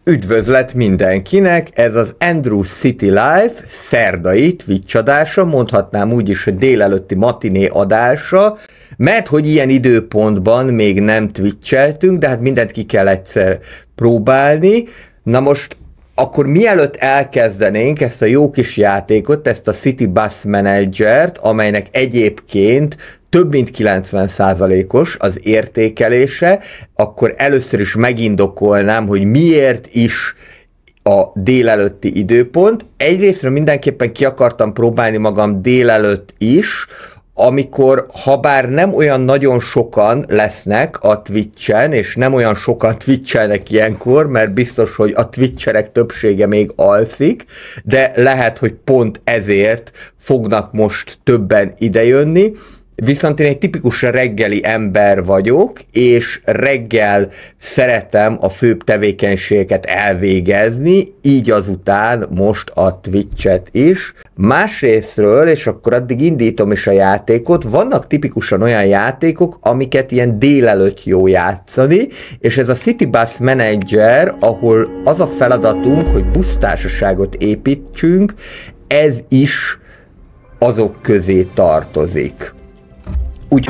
Üdvözlet mindenkinek, ez az Andrew City Live szerdai Twitch adása, mondhatnám úgy is, hogy délelőtti matiné adása, mert hogy ilyen időpontban még nem twitcheltünk, de hát mindent ki kell egyszer próbálni. Na most akkor mielőtt elkezdenénk ezt a jó kis játékot, ezt a City Bus Manager-t, amelynek egyébként több mint 90%-os az értékelése, akkor először is megindokolnám, hogy miért is a délelőtti időpont. Egyrésztről mindenképpen ki akartam próbálni magam délelőtt is, amikor, habár nem olyan nagyon sokan lesznek a Twitchen, és nem olyan sokan twitchelnek ilyenkor, mert biztos, hogy a twitcherek többsége még alszik, de lehet, hogy pont ezért fognak most többen idejönni. Viszont én egy tipikus reggeli ember vagyok, és reggel szeretem a főbb tevékenységeket elvégezni, így azután most a Twitch-et is. Másrésztről, és akkor addig indítom is a játékot, vannak tipikusan olyan játékok, amiket ilyen délelőtt jó játszani, és ez a City Bus Manager, ahol az a feladatunk, hogy busztársaságot építsünk, ez is azok közé tartozik. Úgy.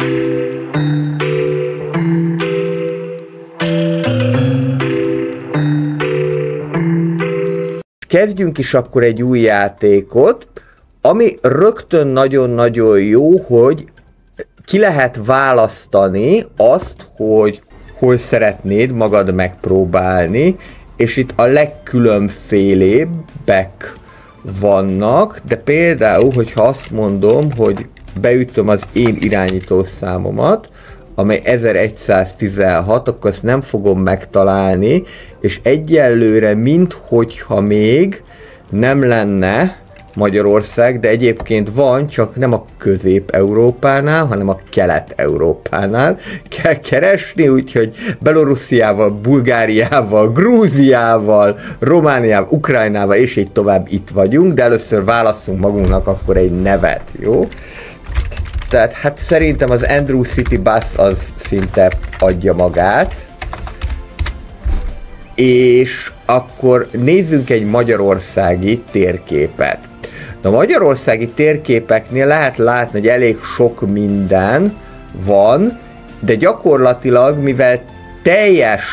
Kezdjünk is akkor egy új játékot, ami rögtön nagyon-nagyon jó, hogy ki lehet választani azt, hogy hol szeretnéd magad megpróbálni, és itt a legkülönfélebbek vannak, de például, hogyha azt mondom, hogy beütöm az én irányítószámomat, amely 1116, akkor azt nem fogom megtalálni, és egyelőre minthogyha még nem lenne Magyarország, de egyébként van, csak nem a Közép-Európánál, hanem a Kelet-Európánál kell keresni, úgyhogy Belorussziával, Bulgáriával, Grúziával, Romániával, Ukrajnával, és így tovább itt vagyunk, de először válasszunk magunknak akkor egy nevet, jó? Tehát hát szerintem az Andrew City Bus az szinte adja magát. És akkor nézzünk egy magyarországi térképet. A magyarországi térképeknél lehet látni, hogy elég sok minden van, de gyakorlatilag, mivel teljes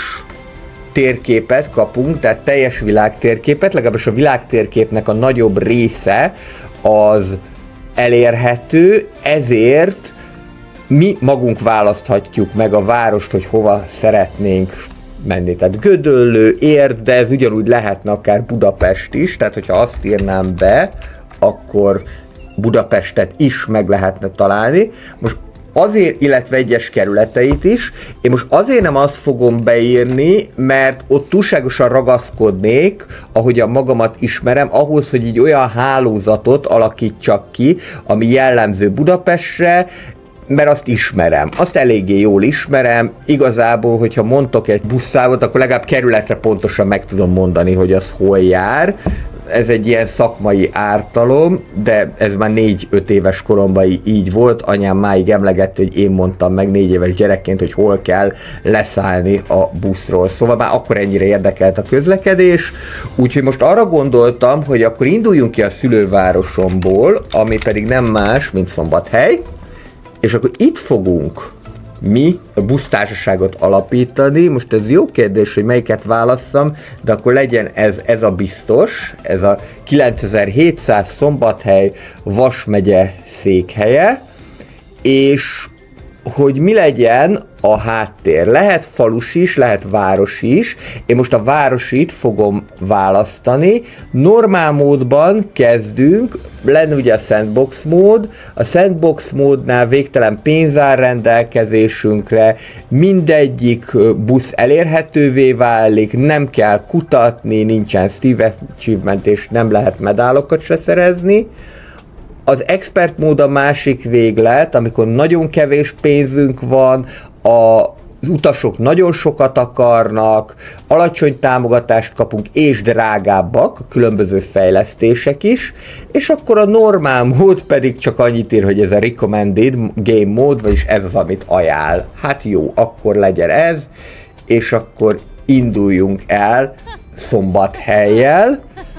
térképet kapunk, tehát teljes világtérképet, legalábbis a világtérképnek a nagyobb része az elérhető, ezért mi magunk választhatjuk meg a várost, hogy hova szeretnénk menni. Tehát Gödöllő, Érd, de ez ugyanúgy lehetne akár Budapest is, tehát hogyha azt írnám be, akkor Budapestet is meg lehetne találni. Most azért, illetve egyes kerületeit is, én most azért nem azt fogom beírni, mert ott túlságosan ragaszkodnék, ahogyan magamat ismerem, ahhoz, hogy így olyan hálózatot alakítsak ki, ami jellemző Budapestre, mert azt ismerem. Azt eléggé jól ismerem. Igazából, hogyha mondtok egy buszszávot, akkor legalább kerületre pontosan meg tudom mondani, hogy az hol jár. Ez egy ilyen szakmai ártalom, de ez már 4-5 éves koromban így volt. Anyám máig emlegette, hogy én mondtam meg 4 éves gyerekként, hogy hol kell leszállni a buszról. Szóval már akkor ennyire érdekelt a közlekedés. Úgyhogy most arra gondoltam, hogy akkor induljunk ki a szülővárosomból, ami pedig nem más, mint Szombathely. És akkor itt fogunk mi a busztársaságot alapítani. Most ez jó kérdés, hogy melyiket válasszam, de akkor legyen ez a biztos, ez a 9700 Szombathely Vas megye székhelye, és hogy mi legyen a háttér. Lehet falus is, lehet város is. Én most a városit fogom választani. Normál módban kezdünk, lenne ugye a sandbox mód. A sandbox módnál végtelen pénz áll rendelkezésünkre, mindegyik busz elérhetővé válik, nem kell kutatni, nincsen Steve Achievement, és nem lehet medálokat se szerezni. Az expert mód a másik véglet, amikor nagyon kevés pénzünk van, az utasok nagyon sokat akarnak, alacsony támogatást kapunk, és drágábbak a különböző fejlesztések is, és akkor a normál mód pedig csak annyit ír, hogy ez a recommended game mód, vagyis ez az, amit ajánl. Hát jó, akkor legyen ez, és akkor induljunk el Szombathellyel.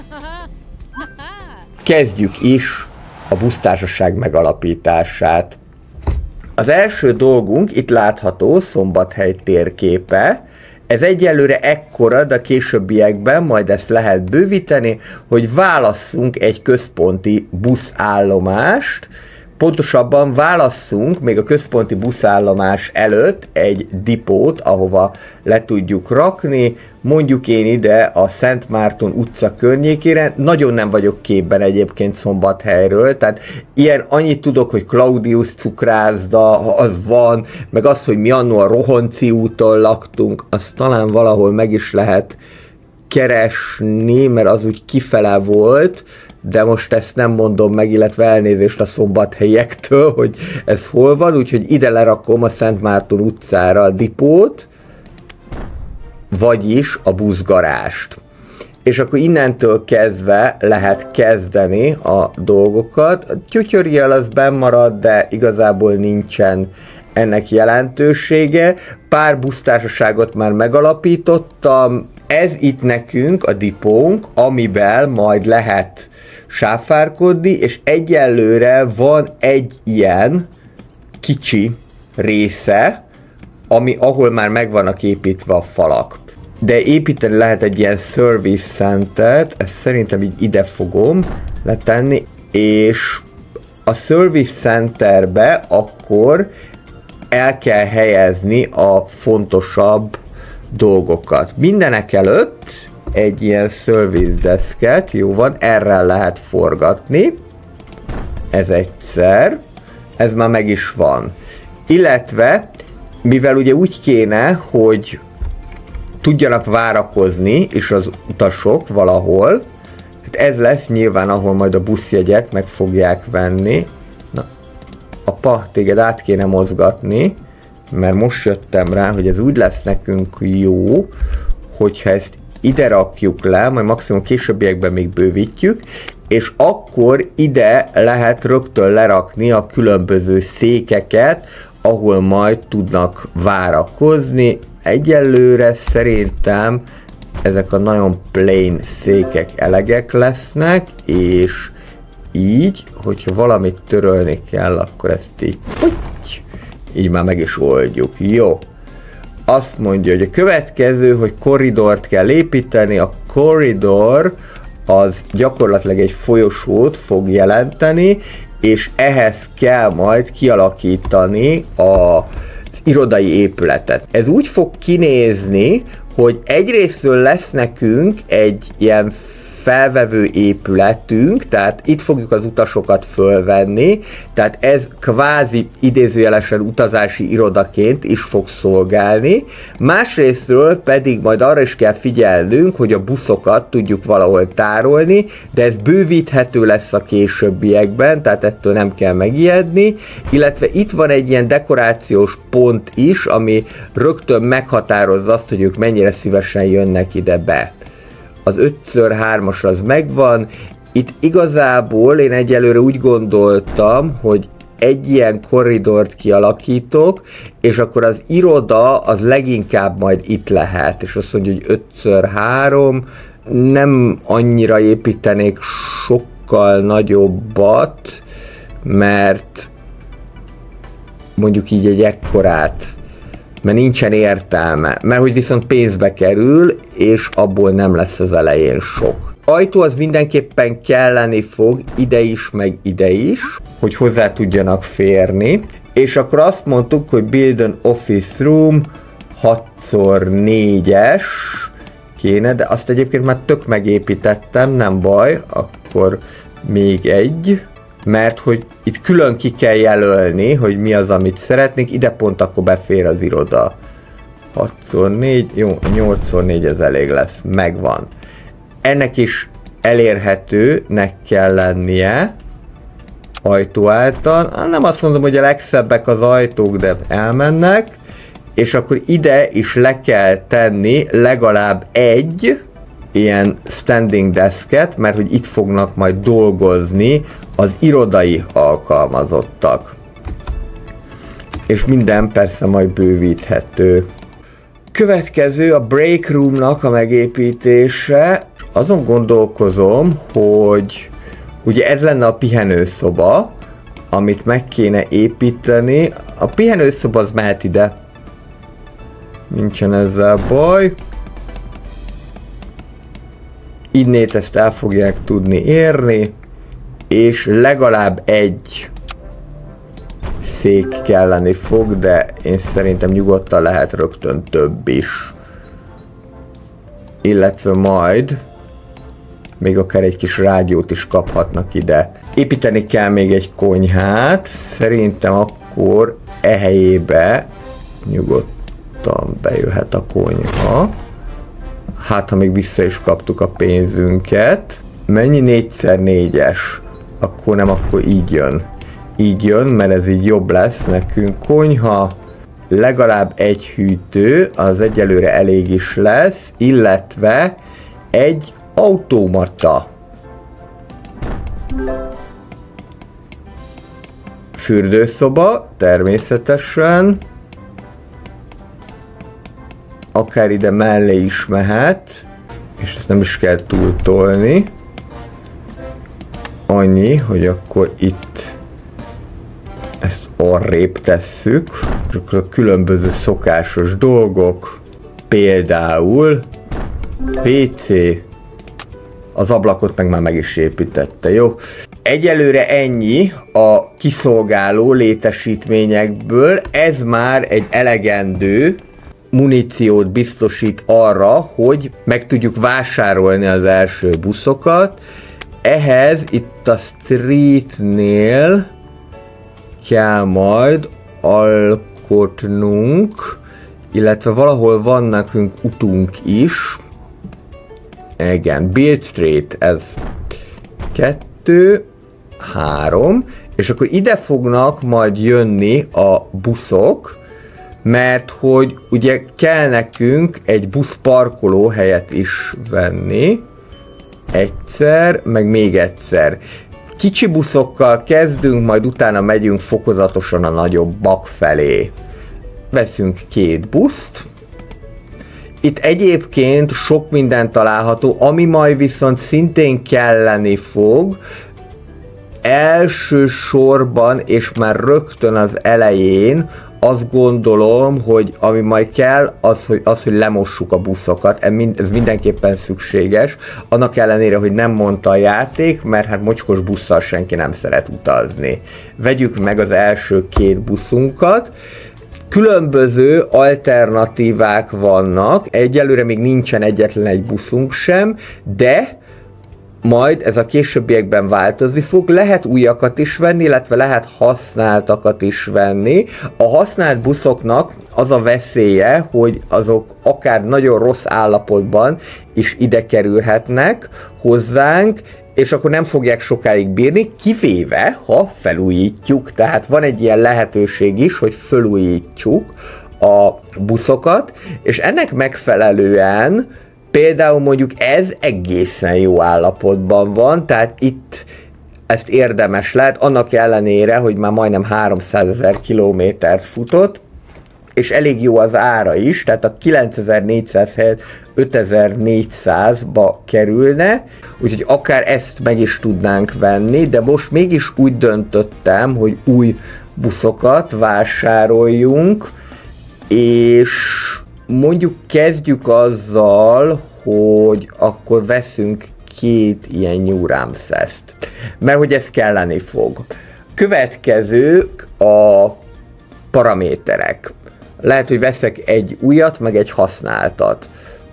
Kezdjük is a busztársaság megalapítását. Az első dolgunk, itt látható Szombathely térképe. Ez egyelőre ekkora, de a későbbiekben majd ezt lehet bővíteni, hogy válasszunk egy központi buszállomást. Pontosabban válasszunk még a központi buszállomás előtt egy dipót, ahova le tudjuk rakni. Mondjuk én ide a Szent Márton utca környékére. Nagyon nem vagyok képben egyébként Szombathelyről, tehát ilyen annyit tudok, hogy Claudius cukrászda, az van, meg az, hogy mi annó a Rohonci úton laktunk, azt talán valahol meg is lehet keresni, mert az úgy kifele volt, de most ezt nem mondom meg, illetve elnézést a szombathelyektől, hogy ez hol van, úgyhogy ide lerakom a Szent Márton utcára a dipót, vagyis a buszgarást. És akkor innentől kezdve lehet kezdeni a dolgokat. A tutorial az benn marad, de igazából nincsen ennek jelentősége. Pár busztársaságot már megalapítottam. Ez itt nekünk a dipónk, amivel majd lehet sáfárkodni, és egyelőre van egy ilyen kicsi része, ahol már meg vannak építve a falak. De építeni lehet egy ilyen service centert, ezt szerintem így ide fogom letenni, és a service centerbe akkor el kell helyezni a fontosabb dolgokat. Mindenek előtt egy ilyen service desket, jó van, erre lehet forgatni, ez egyszer, ez már meg is van. Illetve, mivel ugye úgy kéne, hogy tudjanak várakozni is az utasok valahol, hát ez lesz nyilván, ahol majd a buszjegyet meg fogják venni. Na, apa, téged át kéne mozgatni, mert most jöttem rá, hogy ez úgy lesz nekünk jó, hogyha ezt ide rakjuk le, majd maximum későbbiekben még bővítjük, és akkor ide lehet rögtön lerakni a különböző székeket, ahol majd tudnak várakozni. Egyelőre szerintem ezek a nagyon plain székek elegek lesznek, és így, hogyha valamit törölni kell, akkor ezt így már meg is oldjuk. Jó. Azt mondja, hogy a következő, hogy korridort kell építeni. A korridor az gyakorlatilag egy folyosót fog jelenteni, és ehhez kell majd kialakítani az irodai épületet. Ez úgy fog kinézni, hogy egyrésztről lesz nekünk egy ilyen felvevő épületünk, tehát itt fogjuk az utasokat fölvenni, tehát ez kvázi idézőjelesen utazási irodaként is fog szolgálni. Másrésztről pedig majd arra is kell figyelnünk, hogy a buszokat tudjuk valahol tárolni, de ez bővíthető lesz a későbbiekben, tehát ettől nem kell megijedni, illetve itt van egy ilyen dekorációs pont is, ami rögtön meghatározza azt, hogy ők mennyire szívesen jönnek ide be. Az 5x3-as az megvan. Itt igazából én egyelőre úgy gondoltam, hogy egy ilyen korridort kialakítok, és akkor az iroda az leginkább majd itt lehet. És azt mondja, hogy 5x3, nem annyira építenék sokkal nagyobbat, mert mondjuk így egy ekkorát, mert nincsen értelme, mert hogy viszont pénzbe kerül, és abból nem lesz az elején sok. Ajtó az mindenképpen kelleni fog, ide is, meg ide is, hogy hozzá tudjanak férni, és akkor azt mondtuk, hogy build an office room 6x4-es kéne, de azt egyébként már tök megépítettem, nem baj, akkor még egy, mert hogy itt külön ki kell jelölni, hogy mi az, amit szeretnék, ide pont akkor befér az iroda. 6x4, jó, 8x4 ez elég lesz, megvan. Ennek is elérhetőnek kell lennie ajtó által. Nem azt mondom, hogy a legszebbek az ajtók, de elmennek, és akkor ide is le kell tenni legalább egy ilyen standing desket, mert hogy itt fognak majd dolgozni az irodai alkalmazottak. És minden persze majd bővíthető. Következő a break roomnak a megépítése. Azon gondolkozom, hogy ugye ez lenne a pihenőszoba, amit meg kéne építeni. A pihenőszoba az mehet ide. Nincsen ezzel baj. Innét ezt el fogják tudni érni, és legalább egy szék kelleni fog, de én szerintem nyugodtan lehet rögtön több is. Illetve majd még akár egy kis rádiót is kaphatnak ide. Építeni kell még egy konyhát, szerintem akkor ehelyébe nyugodtan bejöhet a konyha. Hát, ha még vissza is kaptuk a pénzünket. Mennyi 4x4-es? Akkor nem, akkor így jön. Így jön, mert ez így jobb lesz nekünk. Konyha, legalább egy hűtő, az egyelőre elég is lesz, illetve egy automata. Fürdőszoba, természetesen. Akár ide mellé is mehet, és ezt nem is kell túltolni. Annyi, hogy akkor itt ezt arrébb tesszük, és akkor a különböző szokásos dolgok, például WC, az ablakot meg is építette, jó? Egyelőre ennyi a kiszolgáló létesítményekből, ez már egy elegendő muníciót biztosít arra, hogy meg tudjuk vásárolni az első buszokat. Ehhez itt a streetnél kell majd alkotnunk, illetve valahol van nekünk utunk is. Igen, Build Street, ez 2, 3, és akkor ide fognak majd jönni a buszok, mert hogy ugye kell nekünk egy buszparkoló helyet is venni. Egyszer, meg még egyszer. Kicsi buszokkal kezdünk, majd utána megyünk fokozatosan a nagyobbak felé. Veszünk 2 buszt. Itt egyébként sok minden található, ami majd viszont szintén kelleni fog, elsősorban és már rögtön az elején azt gondolom, hogy ami majd kell, hogy lemossuk a buszokat, ez mindenképpen szükséges, annak ellenére, hogy nem mondta a játék, mert hát mocskos busszal senki nem szeret utazni. Vegyük meg az első 2 buszunkat. Különböző alternatívák vannak, egyelőre még nincsen egyetlen egy buszunk sem, de majd ez a későbbiekben változni fog, lehet újakat is venni, illetve lehet használtakat is venni. A használt buszoknak az a veszélye, hogy azok akár nagyon rossz állapotban is ide kerülhetnek hozzánk, és akkor nem fogják sokáig bírni, kivéve, ha felújítjuk. Tehát van egy ilyen lehetőség is, hogy felújítjuk a buszokat, és ennek megfelelően például mondjuk ez egészen jó állapotban van, tehát itt ezt érdemes lehet, annak ellenére, hogy már majdnem 300 000 kilométert futott, és elég jó az ára is, tehát a 9400 helyett 5400-ba kerülne, úgyhogy akár ezt meg is tudnánk venni, de most mégis úgy döntöttem, hogy új buszokat vásároljunk, és mondjuk kezdjük azzal, hogy akkor veszünk 2 ilyen New Ramses-t, mert hogy ez kelleni fog. Következők a paraméterek. Lehet, hogy veszek egy újat, meg egy használtat.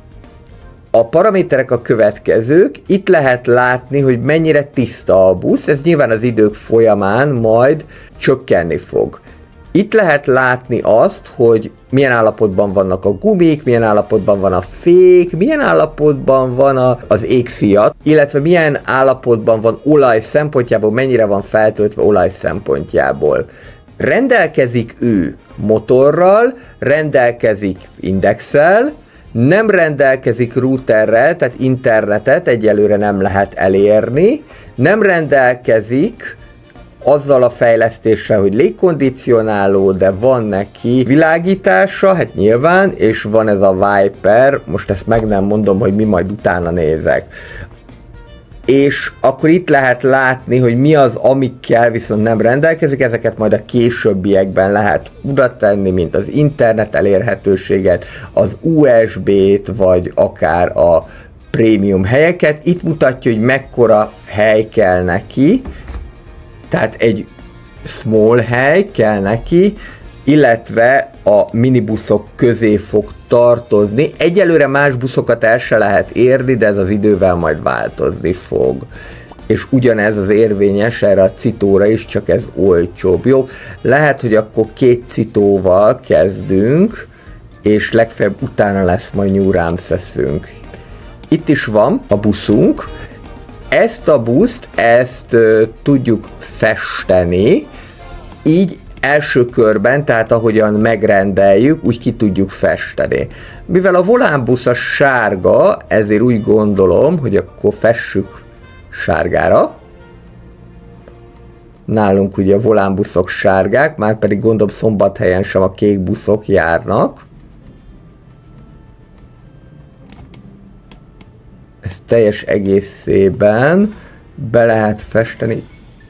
A paraméterek a következők, itt lehet látni, hogy mennyire tiszta a busz, ez nyilván az idők folyamán majd csökkenni fog. Itt lehet látni azt, hogy milyen állapotban vannak a gumik, milyen állapotban van a fék, milyen állapotban van az égszíjat, illetve milyen állapotban van olaj szempontjából, mennyire van feltöltve olaj szempontjából. Rendelkezik ő motorral, rendelkezik indexel, nem rendelkezik routerrel, tehát internetet egyelőre nem lehet elérni, nem rendelkezik azzal a fejlesztéssel, hogy légkondicionáló, de van neki világítása, hát nyilván, és van ez a Viper, most ezt meg nem mondom, hogy mi, majd utána nézek. És akkor itt lehet látni, hogy mi az, amikkel viszont nem rendelkezik, ezeket majd a későbbiekben lehet oda tenni, mint az internet elérhetőséget, az USB-t, vagy akár a prémium helyeket. Itt mutatja, hogy mekkora hely kell neki, tehát egy small hely kell neki, illetve a minibuszok közé fog tartozni. Egyelőre más buszokat el se lehet érni, de ez az idővel majd változni fog. És ugyanez az érvényes erre a citóra is, csak ez olcsóbb. Jó, lehet, hogy akkor 2 citóval kezdünk, és legfeljebb utána lesz majd New Ramsesünk. Itt is van a buszunk. Ezt a buszt, tudjuk festeni, így első körben, tehát ahogyan megrendeljük, úgy ki tudjuk festeni. Mivel a volánbusz a sárga, ezért úgy gondolom, hogy akkor fessük sárgára. Nálunk ugye a volánbuszok sárgák, már pedig gondolom Szombathelyen sem a kék buszok járnak. Ezt teljes egészében be lehet festeni,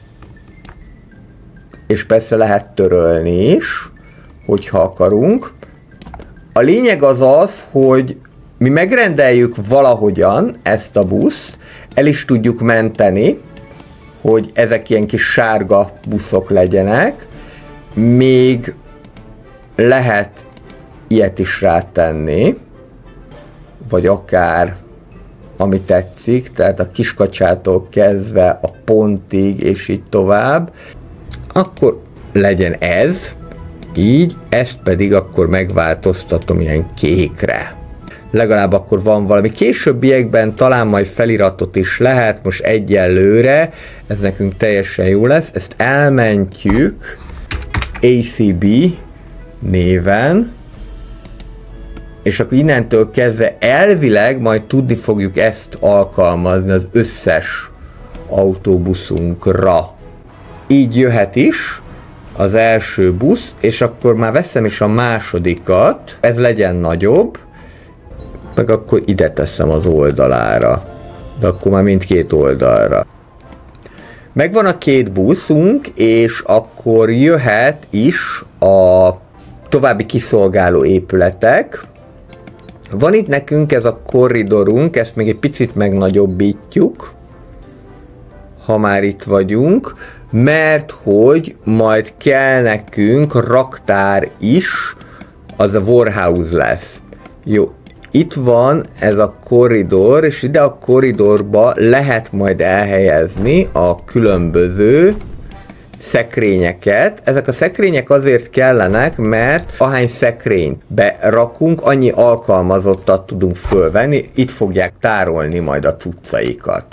és persze lehet törölni is, hogyha akarunk. A lényeg az az, hogy mi megrendeljük valahogyan ezt a buszt, el is tudjuk menteni, hogy ezek ilyen kis sárga buszok legyenek, még lehet ilyet is rátenni, vagy akár ami tetszik, tehát a kiskacsától kezdve a pontig, és így tovább. Akkor legyen ez, így, ezt pedig akkor megváltoztatom ilyen kékre. Legalább akkor van valami. Későbbiekben talán majd feliratot is lehet, most egyelőre, ez nekünk teljesen jó lesz. Ezt elmentjük ACB néven, és akkor innentől kezdve elvileg majd tudni fogjuk ezt alkalmazni az összes autóbuszunkra. Így jöhet is az első busz, és akkor már veszem is a másodikat, ez legyen nagyobb, meg akkor ide teszem az oldalára, de akkor már mindkét oldalra. Megvan a 2 buszunk, és akkor jöhet is a további kiszolgáló épületek. Van itt nekünk ez a korridorunk, ezt még egy picit megnagyobbítjuk, ha már itt vagyunk, mert hogy majd kell nekünk raktár is, az a warehouse lesz. Jó, itt van ez a korridor, és ide a korridorba lehet majd elhelyezni a különböző szekrényeket. Ezek a szekrények azért kellenek, mert ahány szekrényt berakunk, annyi alkalmazottat tudunk fölvenni, itt fogják tárolni majd a cuccaikat.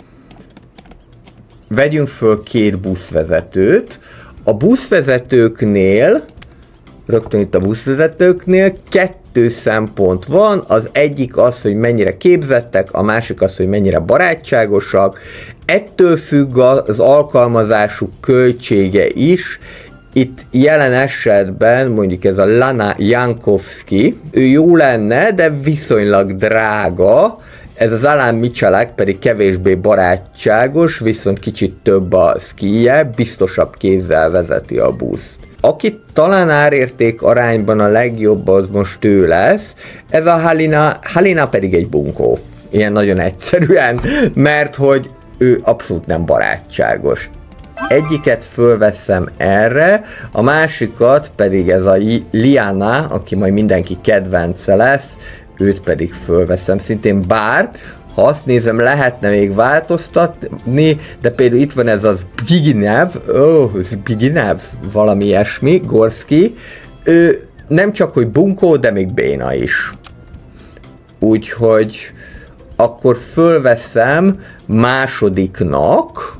Vegyünk föl 2 buszvezetőt. A buszvezetőknél, rögtön itt a buszvezetőknél 2 szempont van, az egyik az, hogy mennyire képzettek, a másik az, hogy mennyire barátságosak. Ettől függ az alkalmazásuk költsége is. Itt jelen esetben mondjuk ez a Lana Jankowski, ő jó lenne, de viszonylag drága. Ez az Alan Michalak pedig kevésbé barátságos, viszont kicsit több a skije, biztosabb kézzel vezeti a buszt. Aki talán árérték arányban a legjobb, az most ő lesz. Ez a Halina pedig egy bunkó. Ilyen nagyon egyszerűen, mert hogy ő abszolút nem barátságos. Egyiket fölveszem erre, a másikat pedig ez a Liana, aki majd mindenki kedvence lesz, őt pedig fölveszem szintén, bár ha azt nézem, lehetne még változtatni, de például itt van ez az Zbiginev, valami ilyesmi, Gorski, ő nem csak hogy bunkó, de még béna is. Úgyhogy akkor fölveszem másodiknak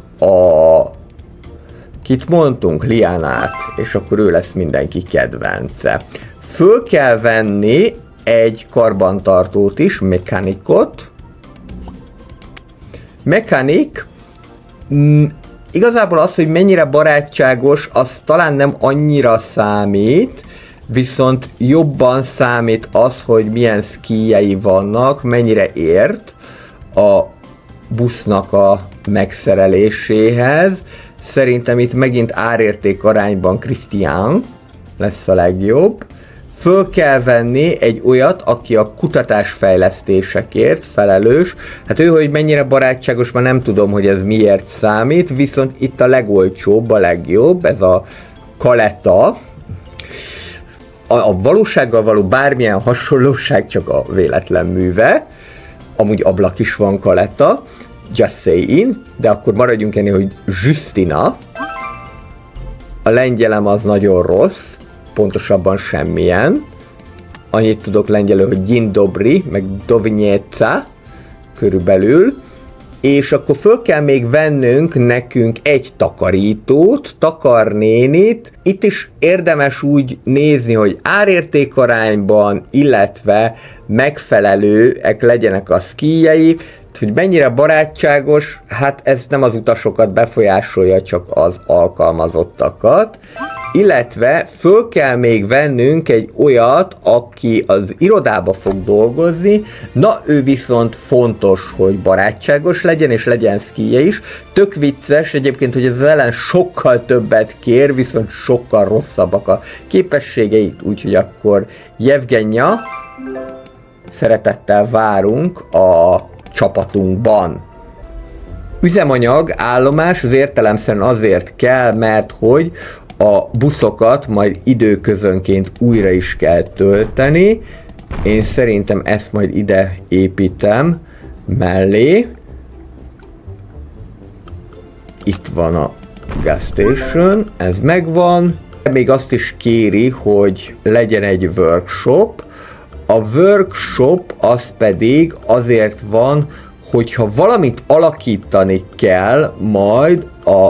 kit mondtunk, Lianát, és akkor ő lesz mindenki kedvence. Föl kell venni egy karbantartót is, mechanikot. Mechanik igazából az, hogy mennyire barátságos, az talán nem annyira számít, viszont jobban számít az, hogy milyen skijei vannak, mennyire ért a busznak a megszereléséhez. Szerintem itt megint árérték arányban Christian lesz a legjobb. Föl kell venni egy olyat, aki a kutatásfejlesztésekért felelős. Hát ő, hogy mennyire barátságos, már nem tudom, hogy ez miért számít, viszont itt a legolcsóbb, a legjobb, ez a Kaletta. A valósággal való bármilyen hasonlóság csak a véletlen műve. Amúgy ablak is van Kaletta, just saying, de akkor maradjunk ennél, hogy Justina. A lengyelem az nagyon rossz, pontosabban semmilyen. Annyit tudok lengyelül, hogy Dzień dobry, meg Dovnyéca körülbelül. És akkor föl kell még vennünk nekünk egy takarítót, takarnénit. Itt is érdemes úgy nézni, hogy árértékarányban, illetve megfelelőek legyenek a skijei. Hogy mennyire barátságos, hát ez nem az utasokat befolyásolja, csak az alkalmazottakat. Illetve föl kell még vennünk egy olyat, aki az irodába fog dolgozni, na ő viszont fontos, hogy barátságos legyen, és legyen skije is. Tök vicces egyébként, hogy ez ellen sokkal többet kér, viszont sokkal rosszabbak a képességeit, úgyhogy akkor Jevgenya, szeretettel várunk a csapatunkban. Üzemanyag, állomás az értelemszerűen azért kell, mert hogy a buszokat majd időközönként újra is kell tölteni. Én szerintem ezt majd ide építem mellé. Itt van a gas station, ez megvan. Még azt is kéri, hogy legyen egy workshop. A workshop az pedig azért van, hogyha valamit alakítani kell majd a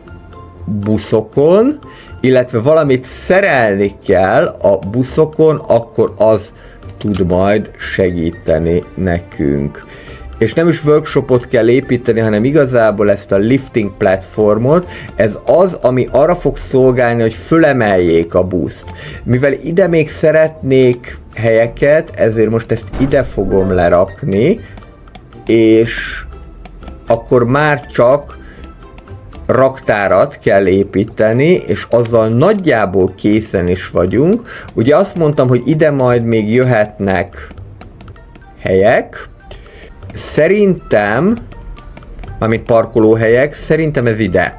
buszokon, illetve valamit szerelni kell a buszokon, akkor az tud majd segíteni nekünk. És nem is workshopot kell építeni, hanem igazából ezt a lifting platformot, ez az, ami arra fog szolgálni, hogy fölemeljék a buszt. Mivel ide még szeretnék helyeket, ezért most ezt ide fogom lerakni, és akkor már csak raktárat kell építeni, és azzal nagyjából készen is vagyunk. Ugye azt mondtam, hogy ide majd még jöhetnek helyek. Szerintem, mármint parkolóhelyek, szerintem ez ide.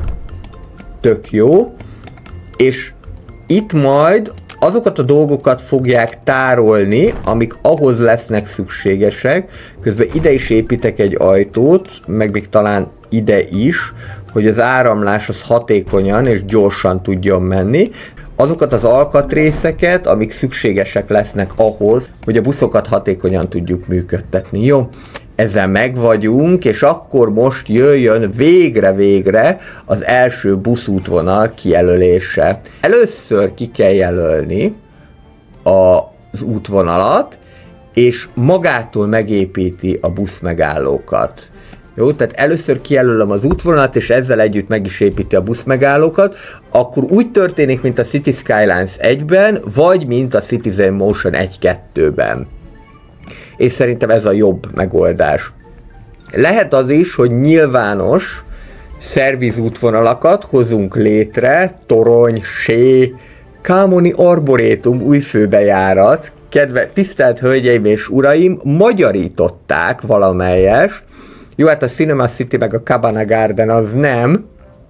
Tök jó. És itt majd azokat a dolgokat fogják tárolni, amik ahhoz lesznek szükségesek. Közben ide is építek egy ajtót, meg még talán ide is, hogy az áramlás az hatékonyan és gyorsan tudjon menni. Azokat az alkatrészeket, amik szükségesek lesznek ahhoz, hogy a buszokat hatékonyan tudjuk működtetni. Jó, ezzel meg vagyunk, és akkor most jöjjön végre az első buszútvonal kijelölése. Először ki kell jelölni az útvonalat, és magától megépíti a buszmegállókat. Jó, tehát először kijelölöm az útvonalat, és ezzel együtt meg is építi a buszmegállókat, akkor úgy történik, mint a City Skylines 1-ben, vagy mint a Citizen Motion 1-2-ben. És szerintem ez a jobb megoldás. Lehet az is, hogy nyilvános szervizútvonalakat hozunk létre, torony, sé, Kámoni Arborétum új főbejárat, tisztelt hölgyeim és uraim, magyarították valamelyest. Jó, hát a Cinema City meg a Cabana Garden az nem,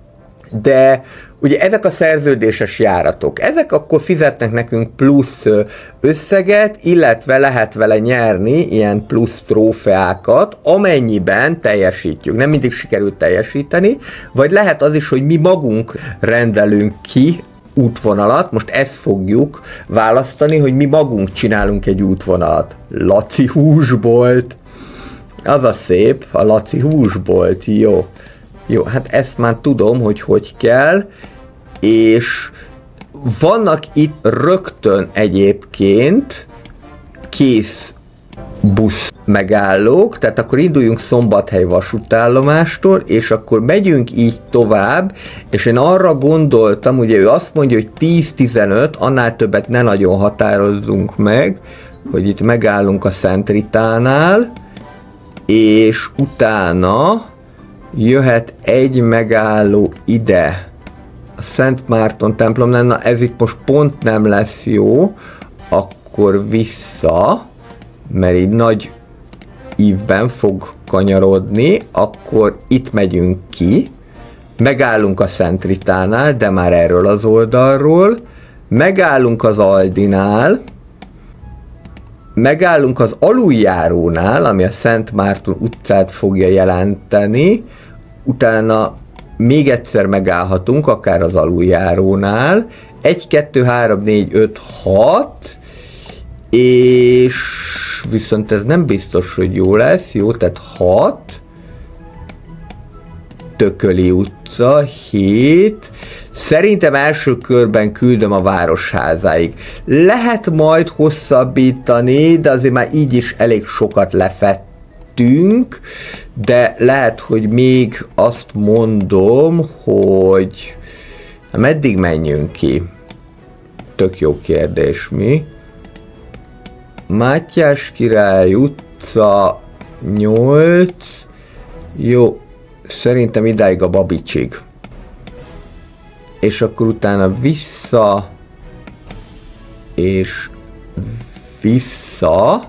de ugye ezek a szerződéses járatok, ezek akkor fizetnek nekünk plusz összeget, illetve lehet vele nyerni ilyen plusz trófeákat, amennyiben teljesítjük. Nem mindig sikerült teljesíteni, vagy lehet az is, hogy mi magunk rendelünk ki útvonalat, most ezt fogjuk választani, hogy mi magunk csinálunk egy útvonalat. Laci húsbolt! Az a szép, a Laci húsbolt, jó. Jó, hát ezt már tudom, hogy kell, és vannak itt rögtön egyébként kész busz megállók, tehát akkor induljunk Szombathely vasútállomástól, és akkor megyünk így tovább, és én arra gondoltam, ugye ő azt mondja, hogy 10-15, annál többet ne nagyon határozzunk meg, hogy itt megállunk a Szent Ritánál, és utána jöhet egy megálló ide, a Szent Márton templomnál, na ez itt most pont nem lesz jó, akkor vissza, mert így nagy ívben fog kanyarodni, akkor itt megyünk ki, megállunk a Szent Ritánál, de már erről az oldalról, megállunk az Aldinál, megállunk az aluljárónál, ami a Szent Márton utcát fogja jelenteni, utána még egyszer megállhatunk, akár az aluljárónál, 1, 2, 3, 4, 5, 6, és viszont ez nem biztos, hogy jó lesz, jó, tehát 6, Tököli utca, 7, szerintem első körben küldöm a Városházáig. Lehet majd hosszabbítani, de azért már így is elég sokat lefettünk, de lehet, hogy még azt mondom, hogy meddig menjünk ki? Tök jó kérdés, mi? Mátyás Király utca 8, jó, szerintem idáig a Babicsig. És akkor utána vissza, és vissza.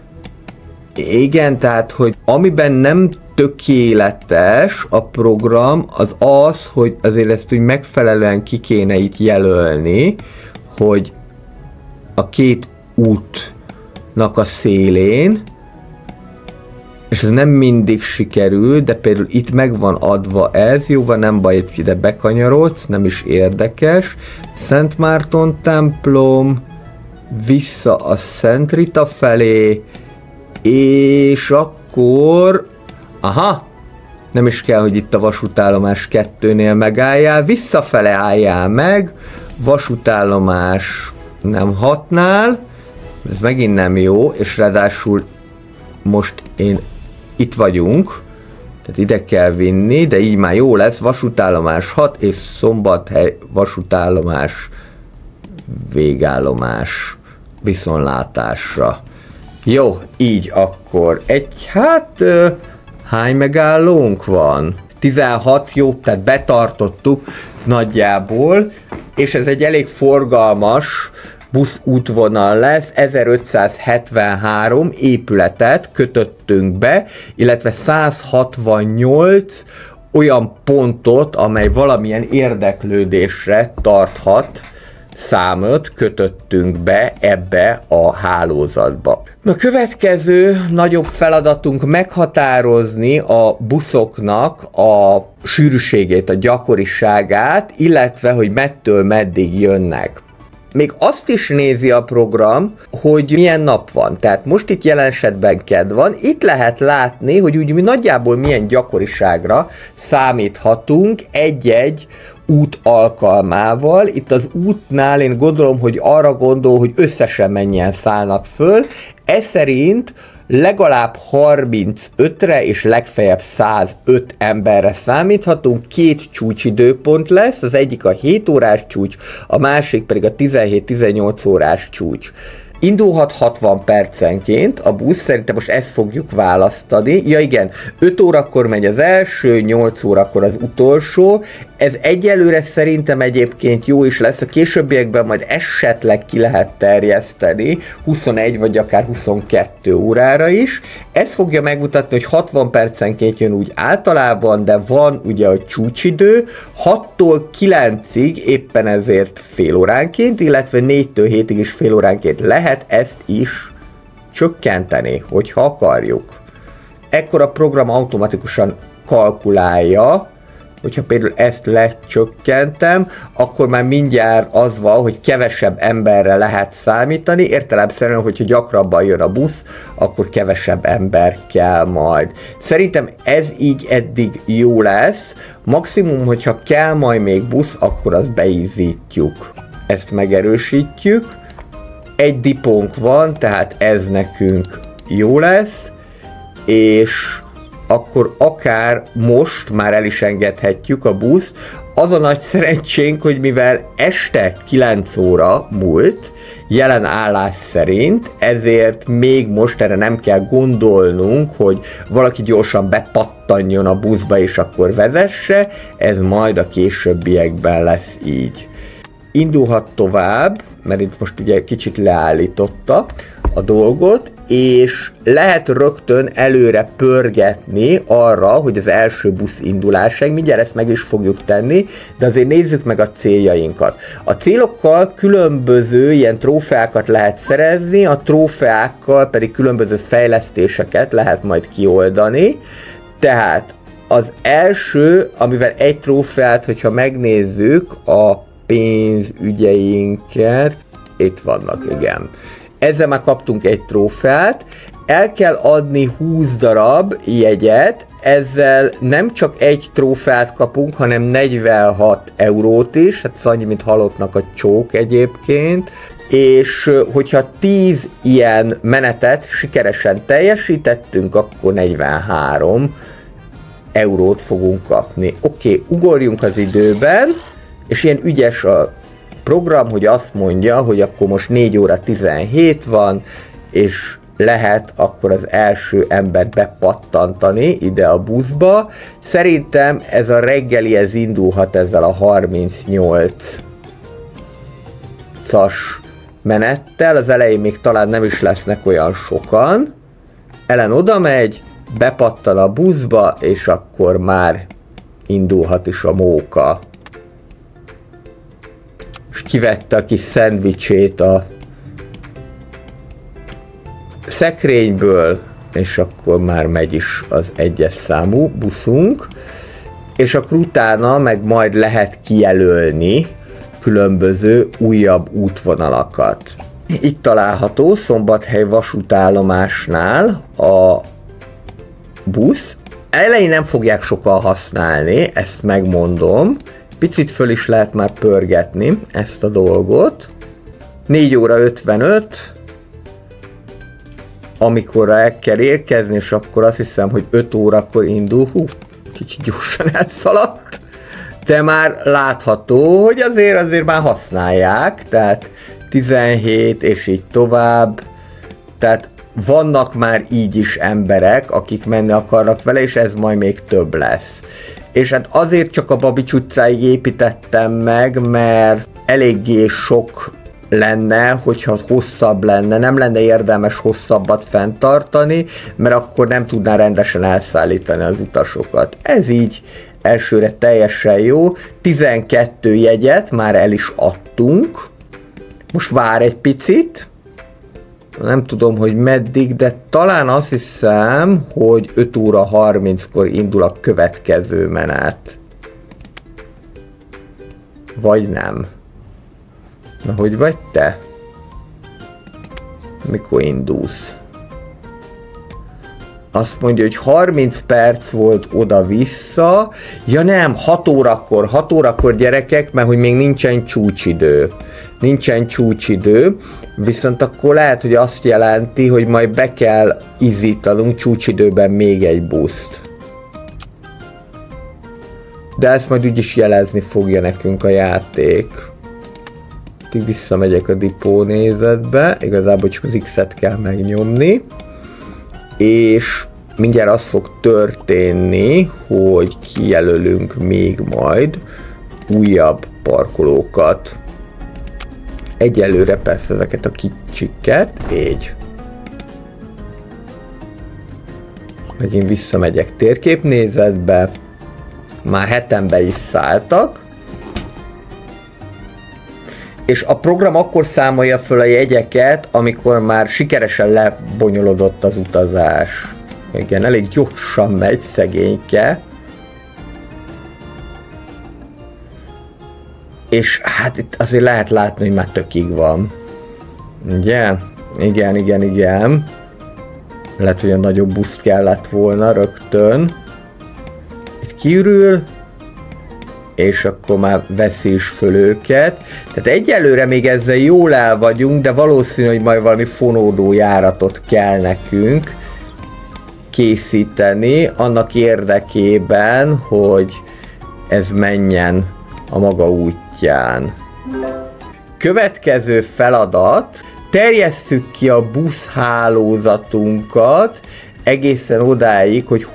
Igen, tehát, hogy amiben nem tökéletes a program, az az, hogy azért ezt úgy megfelelően ki kéne itt jelölni, hogy a két útnak a szélén, és ez nem mindig sikerül, de például itt meg van adva ez, jó van, nem baj, itt ide bekanyarodsz, nem is érdekes. Szent Márton templom, vissza a Szent Rita felé, és akkor, aha, nem is kell, hogy itt a vasútállomás 2-nél megálljál, visszafele álljál meg, vasútállomás nem 6-nál, ez megint nem jó, és ráadásul most itt vagyunk, tehát ide kell vinni, de így már jó lesz, vasútállomás 6 és Szombathely vasútállomás végállomás viszontlátásra. Jó, így akkor hány megállónk van? 16, jó, tehát betartottuk nagyjából, és ez egy elég forgalmas buszútvonal lesz, 1573 épületet kötöttünk be, illetve 168 olyan pontot, amely valamilyen érdeklődésre tarthat számot kötöttünk be ebbe a hálózatba. A következő nagyobb feladatunk meghatározni a buszoknak a sűrűségét, a gyakoriságát, illetve hogy mettől meddig jönnek. Még azt is nézi a program, hogy milyen nap van. Tehát most itt jelen esetben kedd van, itt lehet látni, hogy úgy mi nagyjából milyen gyakoriságra számíthatunk egy-egy út alkalmával. Itt az útnál én gondolom, hogy arra gondol, hogy összesen mennyien szállnak föl. Ez szerint legalább 35-re és legfeljebb 105 emberre számíthatunk, 2 csúcsidőpont lesz, az egyik a 7 órás csúcs, a másik pedig a 17-18 órás csúcs. Indulhat 60 percenként a busz, szerintem most ezt fogjuk választani. Ja igen, 5 órakor megy az első, 8 órakor az utolsó. Ez egyelőre szerintem egyébként jó is lesz, a későbbiekben majd esetleg ki lehet terjeszteni 21 vagy akár 22 órára is. Ez fogja megmutatni, hogy 60 percenként jön úgy általában, de van ugye a csúcsidő, 6-tól 9-ig éppen ezért fél óránként, illetve 4-től 7-ig is fél óránként lehet ezt is csökkenteni, hogyha akarjuk. Ekkor a program automatikusan kalkulálja, hogyha például ezt lecsökkentem, akkor már mindjárt az van, hogy kevesebb emberre lehet számítani, értelemszerűen, hogyha gyakrabban jön a busz, akkor kevesebb ember kell majd. Szerintem ez így eddig jó lesz, maximum, hogyha kell majd még busz, akkor azt beízítjuk. Ezt megerősítjük. Egy dipónk van, tehát ez nekünk jó lesz, és akkor akár most már el is engedhetjük a buszt. Az a nagy szerencsénk, hogy mivel este 9 óra múlt, jelen állás szerint, ezért még most erre nem kell gondolnunk, hogy valaki gyorsan bepattanjon a buszba és akkor vezesse, ez majd a későbbiekben lesz így. Indulhat tovább, mert itt most ugye kicsit leállította a dolgot, és lehet rögtön előre pörgetni arra, hogy az első busz indulásáig, mindjárt ezt meg is fogjuk tenni, de azért nézzük meg a céljainkat. A célokkal különböző ilyen trófeákat lehet szerezni, a trófeákkal pedig különböző fejlesztéseket lehet majd kioldani, tehát az első, amivel egy trófeát, hogyha megnézzük a pénzügyeinket, itt vannak, igen. Ezzel már kaptunk egy trófeát, el kell adni 20 darab jegyet, ezzel nem csak egy trófeát kapunk, hanem 46 eurót is, hát ez annyi, mint halottnak a csók egyébként, és hogyha 10 ilyen menetet sikeresen teljesítettünk, akkor 43 eurót fogunk kapni. Oké, ugorjunk az időben, és ilyen ügyes a program, hogy azt mondja, hogy akkor most 4 óra 17 van, és lehet akkor az első embert bepattantani ide a buszba. Szerintem ez a reggeli, ez indulhat ezzel a 38-as menettel, az elején még talán nem is lesznek olyan sokan. Ellen oda megy, bepattan a buszba, és akkor már indulhat is a móka. És kivette a kis szendvicsét a szekrényből, és akkor már megy is az 1-es számú buszunk, és akkor utána meg majd lehet kijelölni különböző újabb útvonalakat. Itt található Szombathely vasútállomásnál a busz. Elején nem fogják sokan használni, ezt megmondom. Picit föl is lehet már pörgetni ezt a dolgot. 4 óra 55, amikor el kell érkezni, és akkor azt hiszem, hogy 5 órakor indul. Hú, kicsit gyorsan elszaladt. De már látható, hogy azért már használják, tehát 17 és így tovább. Tehát vannak már így is emberek, akik menni akarnak vele, és ez majd még több lesz. És hát azért csak a Babics utcáig építettem meg, mert eléggé sok lenne, hogyha hosszabb lenne, nem lenne érdemes hosszabbat fenntartani, mert akkor nem tudná rendesen elszállítani az utasokat. Ez így elsőre teljesen jó. 12 jegyet már el is adtunk. Most vár egy picit. Nem tudom, hogy meddig, de talán azt hiszem, hogy 5 óra 30-kor indul a következő menet. Vagy nem. Na, hogy vagy te? Mikor indulsz? Azt mondja, hogy 30 perc volt oda-vissza. Ja nem, 6 órakor gyerekek, mert hogy még nincsen csúcsidő. Nincsen csúcsidő, viszont akkor lehet, hogy azt jelenti, hogy majd be kell izítanunk csúcsidőben még egy buszt. De ezt majd úgyis jelezni fogja nekünk a játék. Így visszamegyek a dipó nézetbe, igazából csak az X-et kell megnyomni. És mindjárt az fog történni, hogy kijelölünk még majd újabb parkolókat. Egyelőre persze ezeket a kicsiket, így. Megint visszamegyek térképnézetbe. Már 7-en be is szálltak. És a program akkor számolja föl a jegyeket, amikor már sikeresen lebonyolódott az utazás. Igen, elég gyorsan megy szegényke. És hát itt azért lehet látni, hogy már tökig van. Ugye? Igen. Lehet, hogy a nagyobb buszt kellett volna rögtön. Itt kiürül. És akkor már veszi is föl őket. Tehát egyelőre még ezzel jól el vagyunk, de valószínű, hogy majd valami fonódó járatot kell nekünk készíteni annak érdekében, hogy ez menjen a maga útján. Következő feladat, terjesszük ki a buszhálózatunkat egészen odáig, hogy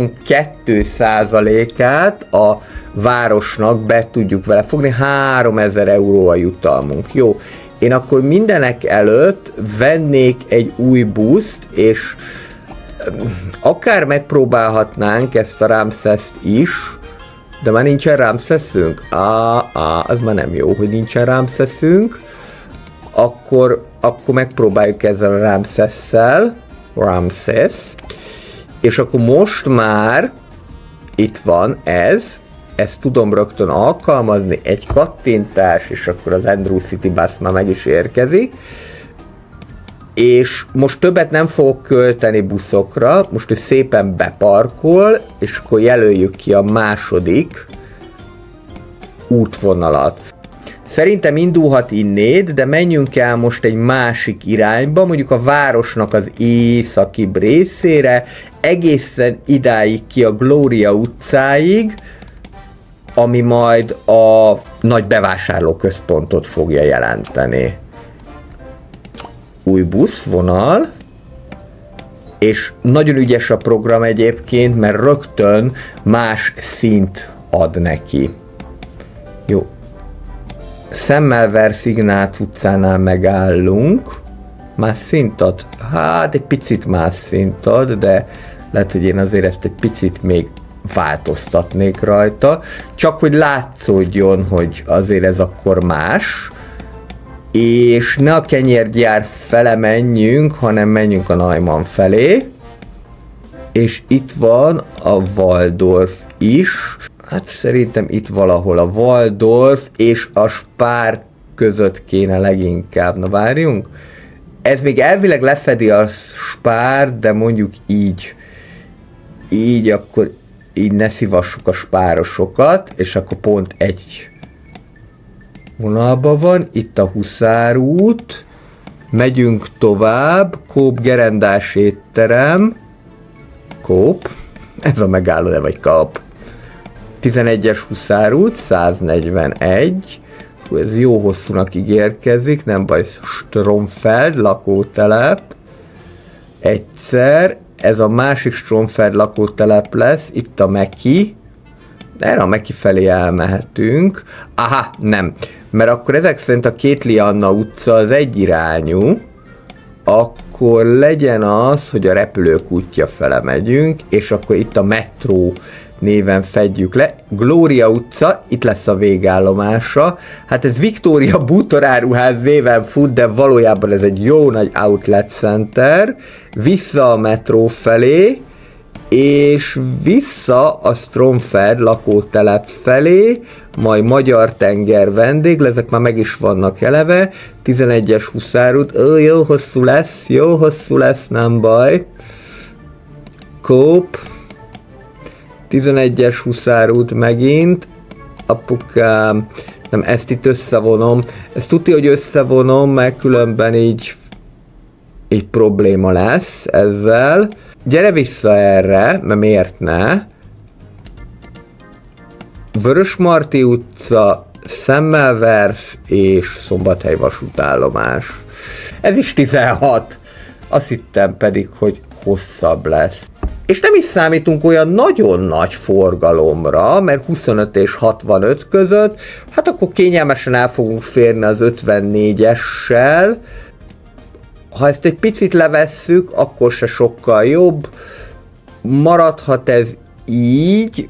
22%-át a városnak be tudjuk vele fogni, 3000 euró a jutalmunk. Jó, én akkor mindenek előtt vennék egy új buszt, és akár megpróbálhatnánk ezt a Ramszeszt is, de már nincsen Ramszeszünk. Az már nem jó, hogy nincsen Ramszeszünk. Akkor megpróbáljuk ezzel a Ramszesszel. Ramszesz. És akkor most már itt van ez. Ezt tudom rögtön alkalmazni. Egy kattintás, és akkor az Andrew City Bus már meg is érkezik. És most többet nem fogok költeni buszokra, most ő szépen beparkol, és akkor jelöljük ki a második útvonalat. Szerintem indulhat innét, de menjünk el most egy másik irányba, mondjuk a városnak az északibb részére, egészen idáig ki a Gloria utcáig, ami majd a nagy bevásárlóközpontot fogja jelenteni. Új buszvonal, és nagyon ügyes a program egyébként, mert rögtön más szint ad neki. Jó. Semmelweis Ignác utcánál megállunk. Más szint ad? Hát egy picit más szint ad, de lehet, hogy én azért ezt egy picit még változtatnék rajta. Csak hogy látszódjon, hogy azért ez akkor más. És ne a kenyérgyár fele menjünk, hanem menjünk a Neumann felé. És itt van a Waldorf is. Hát szerintem itt valahol a Waldorf és a Spar között kéne leginkább. Na várjunk. Ez még elvileg lefedi a Spar, de mondjuk így. Így akkor így ne szivassuk a spárosokat, és akkor pont egy vonalban van, itt a Huszár út, megyünk tovább, Kóp gerendás étterem, Kóp, ez a megálló, de vagy Kóp, 11-es Huszár út, 141, ez jó hosszúnak ígérkezik, nem baj, Stromfeld, lakótelep, egyszer, ez a másik Stromfeld lakótelep lesz, itt a Meki, de erre a Meki felé elmehetünk. Aha, nem. Mert akkor ezek szerint a Kétli Anna utca az egyirányú, akkor legyen az, hogy a Repülők útja fele megyünk, és akkor itt a metró néven fedjük le. Gloria utca, itt lesz a végállomása. Hát ez Victoria bútoráruház néven fut, de valójában ez egy jó nagy outlet center. Vissza a metró felé, és vissza a Stromfeld lakótelep felé, majd Magyar-tenger vendég, ezek már meg is vannak eleve, 11-es Huszár út, jó hosszú lesz, nem baj. Kóp, 11-es Huszár út megint, apukám, nem, ezt itt összevonom, ezt tudja, hogy összevonom, mert különben így probléma lesz ezzel. Gyere vissza erre, mert miért ne? Vörösmarty utca, Semmelweis és Szombathely vasútállomás. Ez is 16. Azt hittem pedig, hogy hosszabb lesz. És nem is számítunk olyan nagyon nagy forgalomra, mert 25 és 65 között, hát akkor kényelmesen el fogunk férni az 54-essel. Ha ezt egy picit levesszük, akkor se sokkal jobb. Maradhat ez így.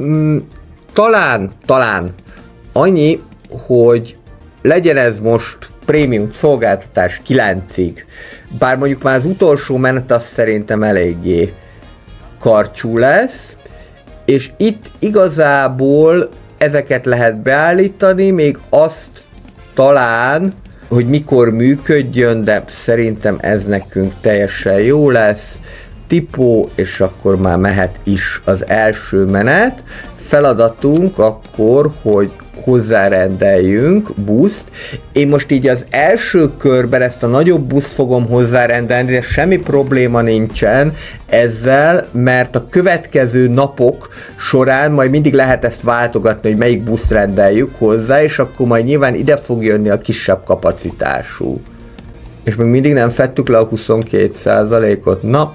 Talán annyi, hogy legyen ez most prémium szolgáltatás 9-ig. Bár mondjuk már az utolsó menet az szerintem eléggé karcsú lesz. És itt igazából ezeket lehet beállítani, még azt talán, hogy mikor működjön, de szerintem ez nekünk teljesen jó lesz. Tipó, és akkor már mehet is az első menet. Feladatunk akkor, hogy hozzárendeljünk buszt. Én most így az első körben ezt a nagyobb buszt fogom hozzárendelni, de semmi probléma nincsen ezzel, mert a következő napok során majd mindig lehet ezt váltogatni, hogy melyik buszt rendeljük hozzá, és akkor majd nyilván ide fog jönni a kisebb kapacitású. És még mindig nem fettük le a 22%-ot. Na,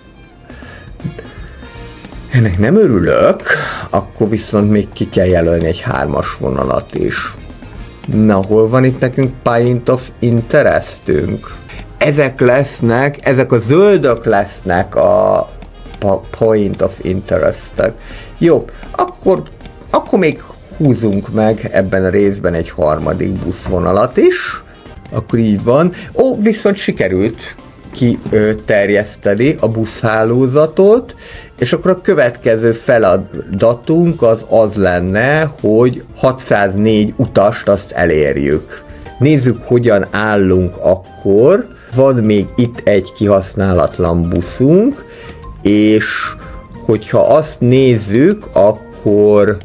ennek nem örülök, akkor viszont még ki kell jelölni egy 3-as vonalat is. Na, hol van itt nekünk Point of Interestünk? Ezek a zöldök lesznek a Point of Interestek. Jó, akkor még húzunk meg ebben a részben egy harmadik buszvonalat is. Akkor így van. Ó, viszont sikerült kiterjeszteni a buszhálózatot, és akkor a következő feladatunk az lenne, hogy 604 utast azt elérjük. Nézzük, hogyan állunk akkor. Van még itt egy kihasználatlan buszunk, és hogyha azt nézzük, akkor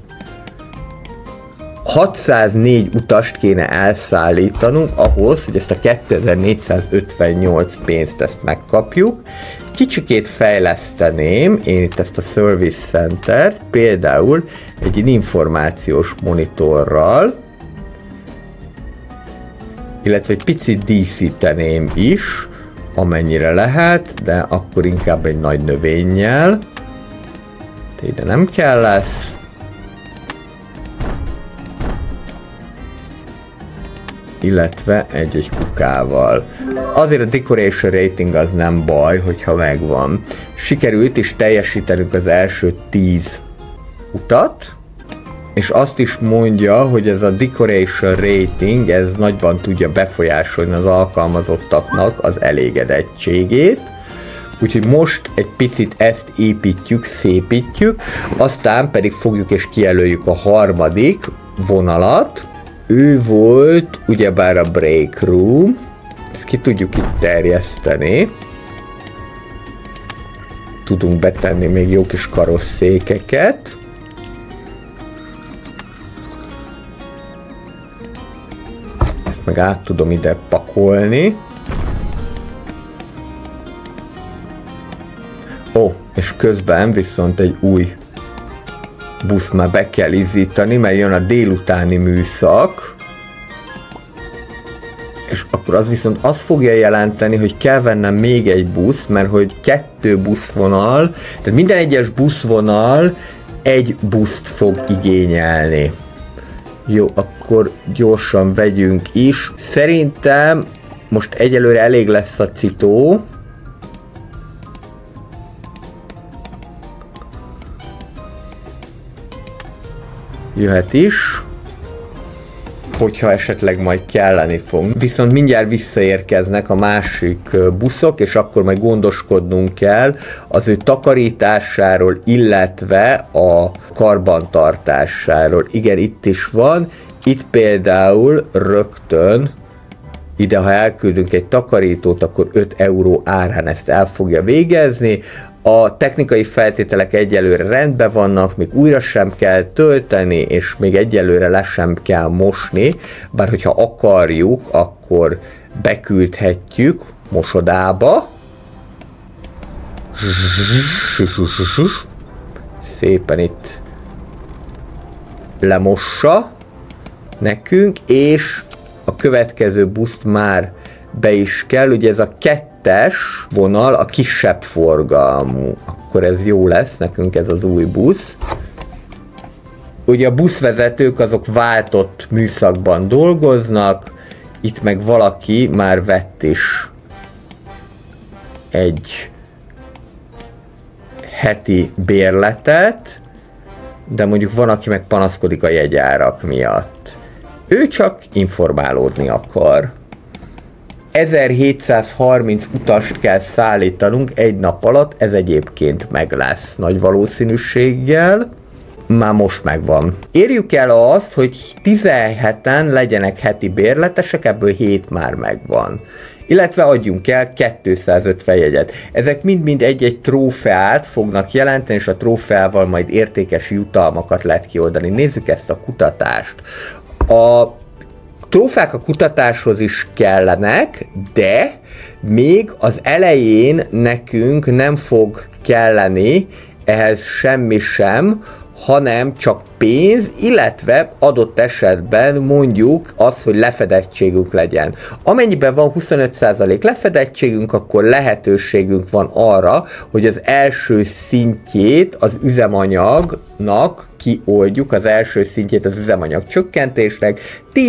604 utast kéne elszállítanunk ahhoz, hogy ezt a 2458 pénzt ezt megkapjuk. Kicsikét fejleszteném én itt ezt a Service Center-t, például egy információs monitorral, illetve egy picit díszíteném is, amennyire lehet, de akkor inkább egy nagy növényjel. De ide nem kell lesz. Illetve egy kukával. Azért a decoration rating az nem baj, hogyha megvan. Sikerült is teljesítenünk az első 10 utat, és azt is mondja, hogy ez a decoration rating, ez nagyban tudja befolyásolni az alkalmazottaknak az elégedettségét. Úgyhogy most egy picit ezt építjük, szépítjük, aztán pedig fogjuk és kijelöljük a harmadik vonalat. Ő volt ugyebár a break room, ezt ki tudjuk itt terjeszteni. Tudunk betenni még jó kis karosszékeket. Ezt meg át tudom ide pakolni. Ó, és közben viszont egy új buszt már be kell izzítani, mert jön a délutáni műszak, és akkor az viszont azt fogja jelenteni, hogy kell vennem még egy busz, mert hogy 2 buszvonal, tehát minden egyes buszvonal egy buszt fog igényelni. Jó, akkor gyorsan vegyünk is. Szerintem most egyelőre elég lesz a citó. Jöhet is, hogyha esetleg majd kelleni fog. Viszont mindjárt visszaérkeznek a másik buszok, és akkor majd gondoskodnunk kell az ő takarításáról, illetve a karbantartásáról. Igen, itt is van. Itt például rögtön ide, ha elküldünk egy takarítót, akkor 5 euró árán ezt el fogja végezni. A technikai feltételek egyelőre rendben vannak, még újra sem kell tölteni, és még egyelőre le sem kell mosni, bár hogyha akarjuk, akkor beküldhetjük mosodába. Szépen itt lemossa nekünk, és a következő buszt már be is kell, ugye ez a 2-es vonal a kisebb forgalmú, akkor ez jó lesz, nekünk ez az új busz. Ugye a buszvezetők azok váltott műszakban dolgoznak, itt meg valaki már vett is egy heti bérletet, de mondjuk van, aki meg panaszkodik a jegyárak miatt. Ő csak informálódni akar. 1730 utast kell szállítanunk egy nap alatt, ez egyébként meg lesz nagy valószínűséggel. Már most megvan. Érjük el azt, hogy 17-en legyenek heti bérletesek, ebből 7 már megvan. Illetve adjunk el 250 jegyet. Ezek mind-mind egy-egy trófeát fognak jelenteni, és a trófeával majd értékes jutalmakat lehet kioldani. Nézzük ezt a kutatást. A trófák a kutatáshoz is kellenek, de még az elején nekünk nem fog kelleni ehhez semmi sem, hanem csak pénz, illetve adott esetben mondjuk az, hogy lefedettségünk legyen. Amennyiben van 25% lefedettségünk, akkor lehetőségünk van arra, hogy az első szintjét az üzemanyagnak kioldjuk, az első szintjét az üzemanyag csökkentésnek,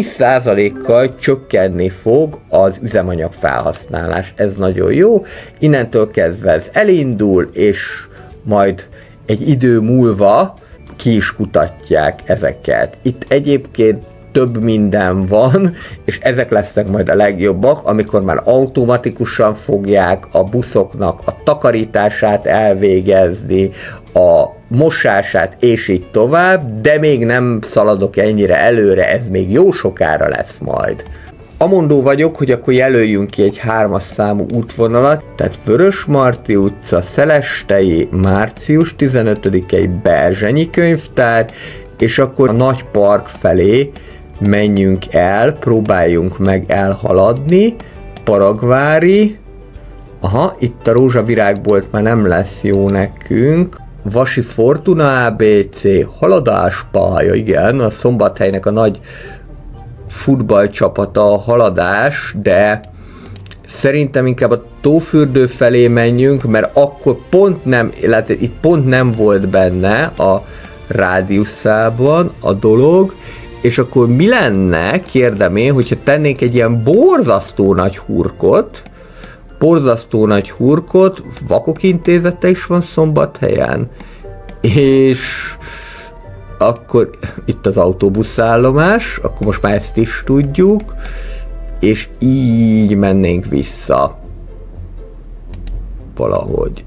10%-kal csökkenni fog az üzemanyag felhasználás. Ez nagyon jó. Innentől kezdve ez elindul, és majd egy idő múlva ki is kutatják ezeket. Itt egyébként több minden van, és ezek lesznek majd a legjobbak, amikor már automatikusan fogják a buszoknak a takarítását elvégezni, a mosását, és így tovább, de még nem szaladok ennyire előre, ez még jó sokára lesz majd. Amondó vagyok, hogy akkor jelöljünk ki egy 3-as számú útvonalat, tehát Vörösmarty utca, Szelestei, március 15-i Berzsenyi könyvtár, és akkor a nagy park felé menjünk el, próbáljunk meg elhaladni, Paragvári, aha, itt a rózsavirágbolt már nem lesz jó nekünk, Vasi Fortuna ABC, haladáspálya, igen, a Szombathelynek a nagy futballcsapata a Haladás, de szerintem inkább a Tófürdő felé menjünk, mert akkor pont nem, illetve itt pont nem volt benne a rádiuszában a dolog, és akkor mi lenne, kérdem én, hogyha tennénk egy ilyen borzasztó nagy hurkot, Vakok Intézete is van Szombathelyen, és akkor itt az autóbuszállomás, akkor most már ezt is tudjuk, és így mennénk vissza. Valahogy.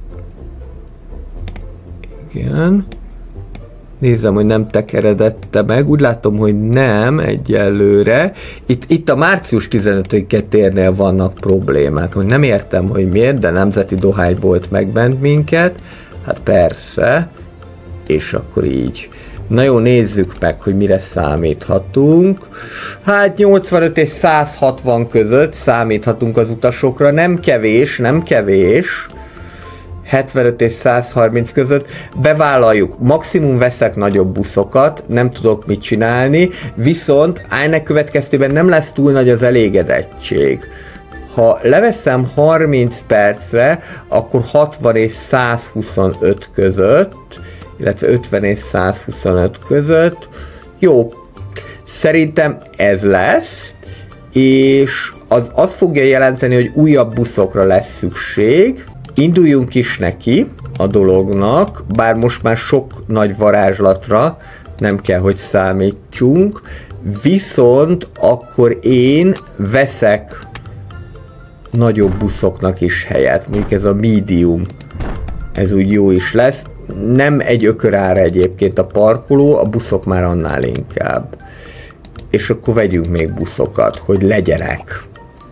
Igen. Nézem, hogy nem tekeredette meg, úgy látom, hogy nem egyelőre. Itt a március 15-e térnél vannak problémák. Nem értem, hogy miért, de Nemzeti Dohánybolt megbent minket. Hát persze. És akkor így. Na jó, nézzük meg, hogy mire számíthatunk. Hát 85 és 160 között számíthatunk az utasokra. Nem kevés, nem kevés. 75 és 130 között. Bevállaljuk, maximum veszek nagyobb buszokat, nem tudok mit csinálni, viszont ennek következtében nem lesz túl nagy az elégedettség. Ha leveszem 30 percre, akkor 60 és 125 között, illetve 50 és 125 között. Jó, szerintem ez lesz, és az fogja jelenteni, hogy újabb buszokra lesz szükség. Induljunk is neki a dolognak, bár most már sok nagy varázslatra nem kell, hogy számítsunk, viszont akkor én veszek nagyobb buszoknak is helyet, mondjuk ez a medium, ez úgy jó is lesz. Nem egy ökörára egyébként a parkoló, a buszok már annál inkább. És akkor vegyünk még buszokat, hogy legyenek.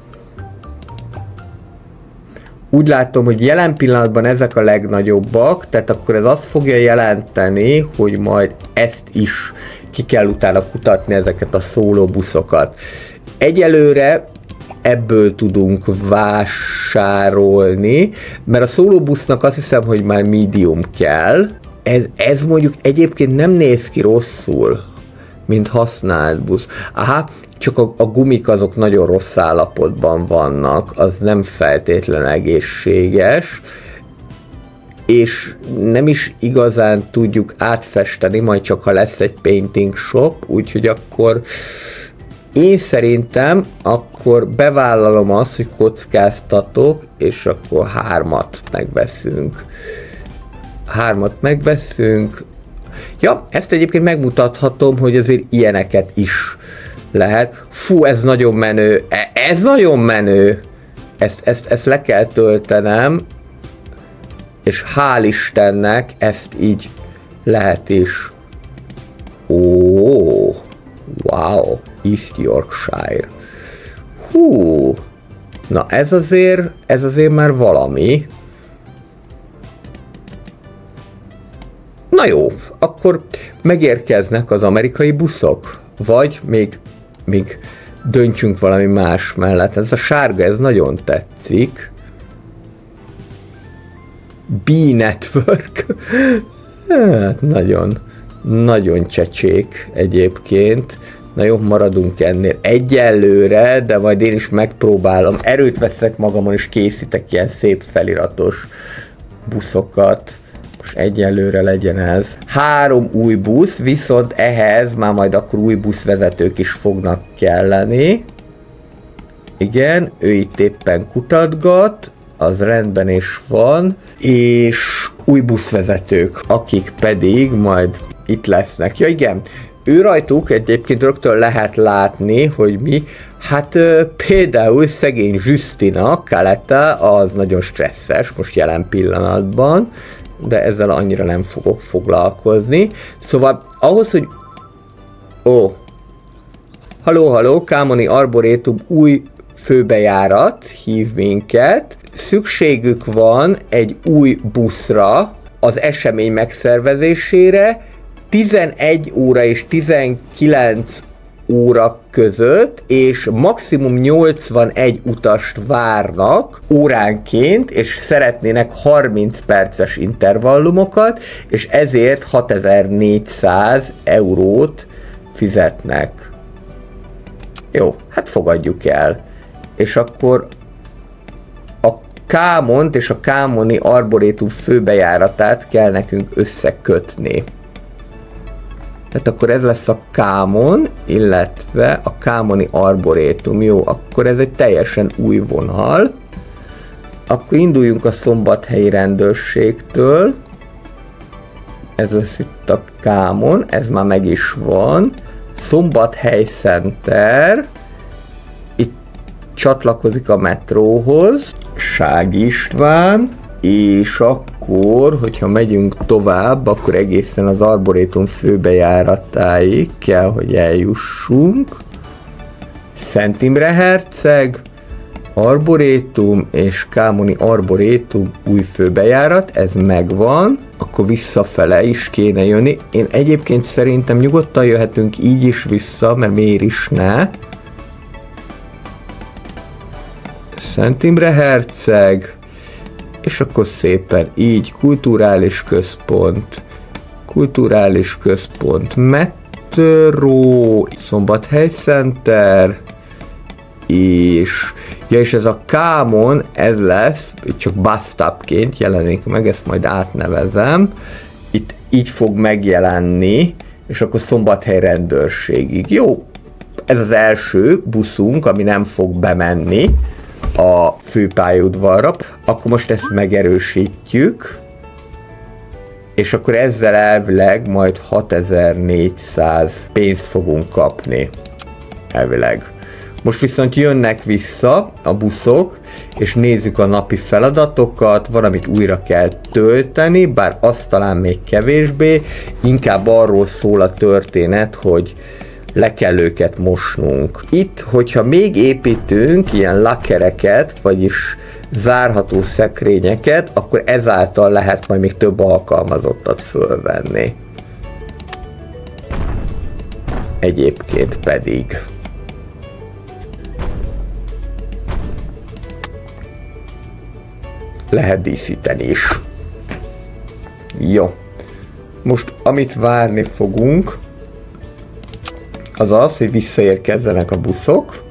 Úgy látom, hogy jelen pillanatban ezek a legnagyobbak, tehát akkor ez azt fogja jelenteni, hogy majd ezt is ki kell utána kutatni, ezeket a szólóbuszokat. Egyelőre ebből tudunk vásárolni, mert a szólóbusznak azt hiszem, hogy már medium kell. Ez mondjuk egyébként nem néz ki rosszul, mint használt busz. Aha, csak a gumik azok nagyon rossz állapotban vannak, az nem feltétlen egészséges, és nem is igazán tudjuk átfesteni, majd csak ha lesz egy painting shop, úgyhogy akkor én szerintem akkor bevállalom azt, hogy kockáztatok, és akkor 3-at megveszünk. 3-at megveszünk. Ja, ezt egyébként megmutathatom, hogy azért ilyeneket is lehet. Fú, ez nagyon menő. Ez nagyon menő. Ezt le kell töltenem, és hál' Istennek ezt így lehet is Ó, wow, East Yorkshire. Hú, na ez azért már valami. Na jó, akkor megérkeznek az amerikai buszok, vagy még döntsünk valami más mellett. Ez a sárga, ez nagyon tetszik. B-Network. Hát nagyon csecsék egyébként. Na jó, maradunk ennél egyelőre, de majd én is megpróbálom. Erőt veszek magamon, és készítek ilyen szép feliratos buszokat. Most egyelőre legyen ez. 3 új busz, viszont ehhez már majd akkor új buszvezetők is fognak kelleni. Igen, ő itt éppen kutatgat, az rendben is van, és új buszvezetők, akik pedig majd itt lesznek. Ja igen, ő rajtuk egyébként rögtön lehet látni, hogy mi, hát például szegény Justina Kaleta az nagyon stresszes most jelen pillanatban, de ezzel annyira nem fogok foglalkozni. Szóval ahhoz, hogy... Ó, halló, Kámoni Arborétum új főbejárat hív minket. Szükségük van egy új buszra az esemény megszervezésére, 11 óra és 19 óra között, és maximum 81 utast várnak óránként, és szeretnének 30 perces intervallumokat, és ezért 6400 eurót fizetnek. Jó, hát fogadjuk el. És akkor a Kámont és a Kámoni Arborétum főbejáratát kell nekünk összekötni. Tehát akkor ez lesz a Kámon, illetve a Kámoni Arborétum. Jó, akkor ez egy teljesen új vonal. Akkor induljunk a szombathelyi rendőrségtől. Ez lesz itt a Kámon, ez már meg is van. Szombathely Center. Itt csatlakozik a metróhoz. Ság István. És akkor, hogyha megyünk tovább, akkor egészen az Arborétum főbejáratáig kell, hogy eljussunk. Szent Imre herceg, Arborétum és Kámoni Arborétum új főbejárat, ez megvan. Akkor visszafele is kéne jönni. Én egyébként szerintem nyugodtan jöhetünk így is vissza, mert miért is ne. Szent Imre herceg. És akkor szépen így, kulturális központ, metró, Szombathely Center, és ez a Kámon, ez lesz, itt csak bus stopként jelenik meg, ezt majd átnevezem, itt így fog megjelenni, és akkor Szombathely rendőrségig. Jó, ez az első buszunk, ami nem fog bemenni a főpályaudvarra, akkor most ezt megerősítjük, és akkor ezzel elvileg majd 6400 pénzt fogunk kapni, elvileg. Most viszont jönnek vissza a buszok, és nézzük a napi feladatokat, van, amit újra kell tölteni, bár az talán még kevésbé, inkább arról szól a történet, hogy le kell őket mosnunk. Itt, hogyha még építünk ilyen lakereket, vagyis zárható szekrényeket, akkor ezáltal lehet majd még több alkalmazottat fölvenni. Egyébként pedig lehet díszíteni is. Jó. Most amit várni fogunk, az az, hogy visszaérkezzenek a buszok.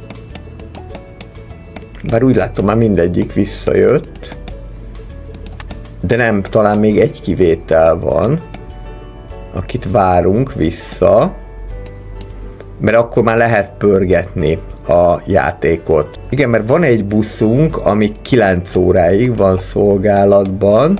Bár úgy látom, már mindegyik visszajött. De nem, talán még egy kivétel van, akit várunk vissza. Mert akkor már lehet pörgetni a játékot. Igen, mert van egy buszunk, ami 9 óráig van szolgálatban.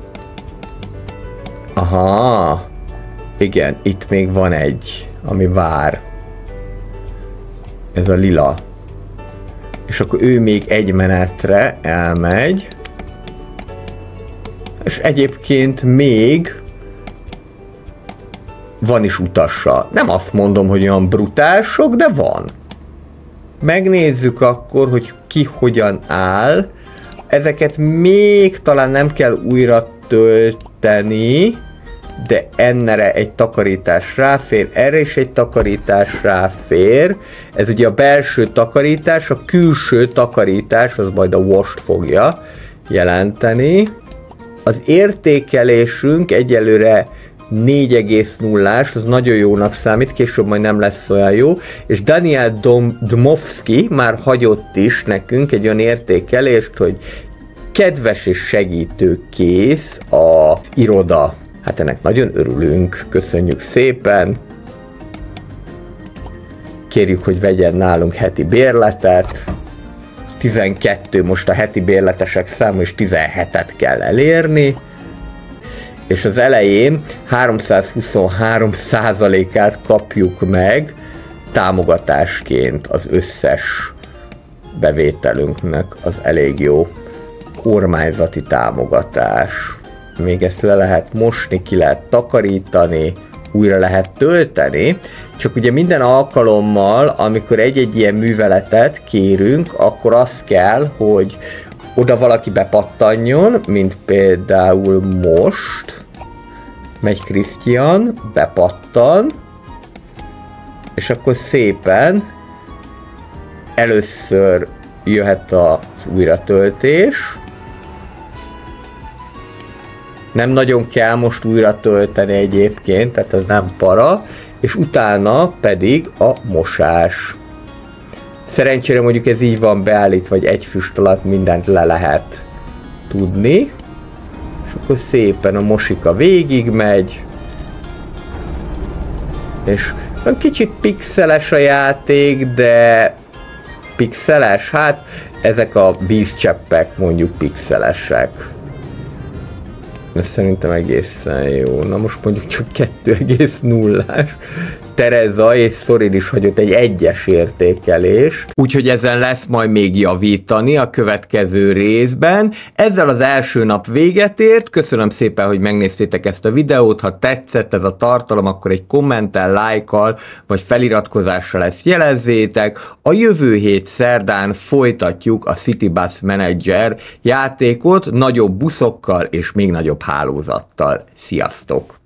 Aha. Igen, itt még van egy, ami vár. Ez a lila. És akkor ő még egy menetre elmegy. És egyébként még van is utassa. Nem azt mondom, hogy olyan brutál sok, de van. Megnézzük akkor, hogy ki hogyan áll. Ezeket még talán nem kell újra tölteni, de ennere egy takarítás ráfér, erre is egy takarítás ráfér. Ez ugye a belső takarítás, a külső takarítás, az majd a wash-t fogja jelenteni. Az értékelésünk egyelőre 4,0-ás, az nagyon jónak számít, később majd nem lesz olyan jó, és Daniel Dmowski már hagyott is nekünk egy olyan értékelést, hogy kedves és segítőkész az iroda. Hát ennek nagyon örülünk, köszönjük szépen. Kérjük, hogy vegyen nálunk heti bérletet. 12 most a heti bérletesek száma, és 17-et kell elérni. És az elején 323%-át kapjuk meg támogatásként az összes bevételünknek, az elég jó kormányzati támogatás. Még ezt le lehet mosni, ki lehet takarítani, újra lehet tölteni, csak ugye minden alkalommal, amikor egy-egy ilyen műveletet kérünk, akkor az kell, hogy oda valaki bepattanjon, mint például most, megy Krisztián, bepattan, és akkor szépen először jöhet az újratöltés. Nem nagyon kell most újra tölteni egyébként, tehát ez nem para, és utána pedig a mosás. Szerencsére mondjuk ez így van beállítva, vagy egy füst alatt mindent le lehet tudni, és akkor szépen a mosika végig megy, és kicsit pixeles a játék, de pixeles, hát ezek a vízcseppek mondjuk pixelesek. Ez szerintem egészen jó. Na most mondjuk csak 2,0-ás. Tereza és Szorin is hagyott egy 1-es értékelést. Úgyhogy ezen lesz majd még javítani a következő részben. Ezzel az első nap véget ért. Köszönöm szépen, hogy megnéztétek ezt a videót. Ha tetszett ez a tartalom, akkor egy kommenttel, lájkkal vagy feliratkozással ezt jelezzétek. A jövő hét szerdán folytatjuk a City Bus Manager játékot nagyobb buszokkal és még nagyobb hálózattal. Sziasztok!